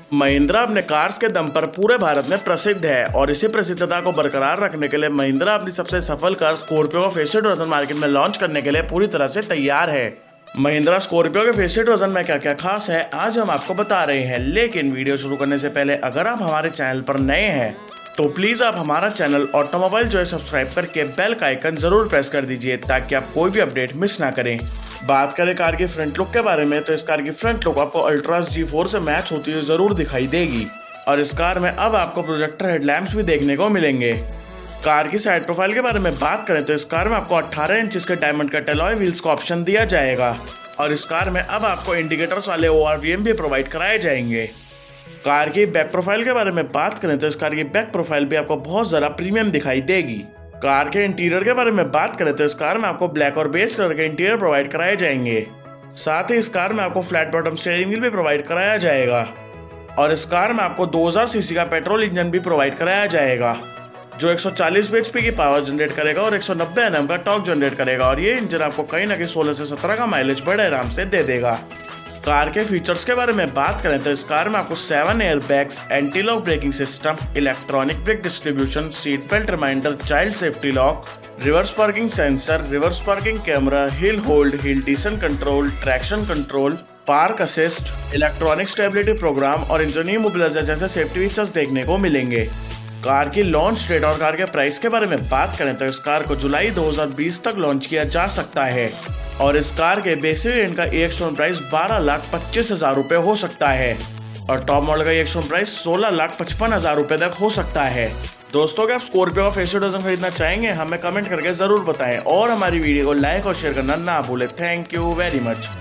महिंद्रा अपने कार्स के दम पर पूरे भारत में प्रसिद्ध है और इसी प्रसिद्धता को बरकरार रखने के लिए महिंद्रा अपनी सबसे सफल कार स्कॉर्पियो का फेसिड वर्जन मार्केट में लॉन्च करने के लिए पूरी तरह से तैयार है। महिंद्रा स्कॉर्पियो के फेसिड वर्जन में क्या क्या खास है आज हम आपको बता रहे हैं, लेकिन वीडियो शुरू करने से पहले अगर आप हमारे चैनल पर नए हैं तो प्लीज आप हमारा चैनल ऑटोमोबाइल जो है सब्सक्राइब करके बेल का आइकन जरूर प्रेस कर दीजिए ताकि आप कोई भी अपडेट मिस ना करें। बात करें कार की फ्रंट लुक के बारे में तो इस कार की फ्रंट लुक आपको अल्ट्रास G4 से मैच होती हुई जरूर दिखाई देगी और इस कार में अब आपको प्रोजेक्टर हेडलैम्प्स भी देखने को मिलेंगे। कार की साइड प्रोफाइल के बारे में बात करें तो इस कार में आपको 18 इंच के डायमंड कट अलॉय व्हील्स का ऑप्शन दिया जाएगा और इस कार में अब आपको इंडिकेटर्स वाले ORVM भी प्रोवाइड कराए जाएंगे। कार की बैक प्रोफाइल के बारे में बात करें तो इस कार की बैक प्रोफाइल भी आपको बहुत ज़्यादा प्रीमियम दिखाई देगी। कार के इंटीरियर के बारे में बात करें तो इस कार में आपको ब्लैक और बेज कलर के इंटीरियर प्रोवाइड कराए जाएंगे। साथ ही इस कार में आपको फ्लैट बॉटम स्टीयरिंग व्हील भी प्रोवाइड कराया जाएगा और इस कार में आपको 2000 सीसी का पेट्रोल इंजन भी प्रोवाइड कराया जाएगा जो 140 bhp की पावर जनरेट करेगा और 190 Nm का टॉर्क जनरेट करेगा और ये इंजन आपको कहीं ना कहीं 16 से 17 का माइलेज बड़े आराम से दे देगा। कार के फीचर्स के बारे में बात करें तो इस कार में आपको 7 airbags, anti lock braking system, electronic brake distribution, seat belt reminder, child safety lock, reverse parking sensor, reverse parking camera, hill hold, hill descent control, traction control, park assist, electronic stability programme और engine immobiliser जैसे safety features देखने को मिलेंगे। Car की launch date और car के price के बारे में बात करें तो इस कार को जुलाई 2020 तक लॉन्च किया जा सकता है और इस कार के बेसिक वेरिएंट का एक शोरूम प्राइस 12,25,000 रुपए हो सकता है और टॉप मॉडल का एक शोरूम प्राइस 16,55,000 रुपए तक हो सकता है। दोस्तों क्या आप स्कॉर्पियो का फेसिड वर्जन खरीदना चाहेंगे हमें कमेंट करके जरूर बताएं और हमारी वीडियो को लाइक और शेयर करना ना भूलें। Thank you very much.